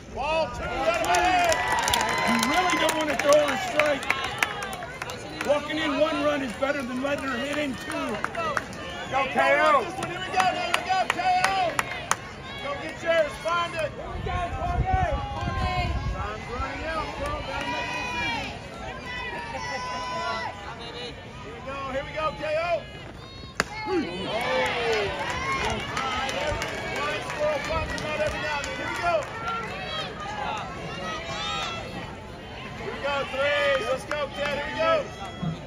Ball 2, let him in. You really don't want to throw her a strike. Walking in 1 run is better than letting her hit in 2. Go, KO. Here we go, KO. Go get yours, find it. Here we go, Time's running out, bro. Gotta make a decision. Here we go, KO. Oh. All right, every squirrel punches out every now and then. Here we go. Here we go, 3. Let's go, Ted. Here we go.